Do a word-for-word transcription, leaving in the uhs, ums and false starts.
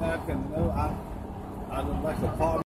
back and no, I, I would like to call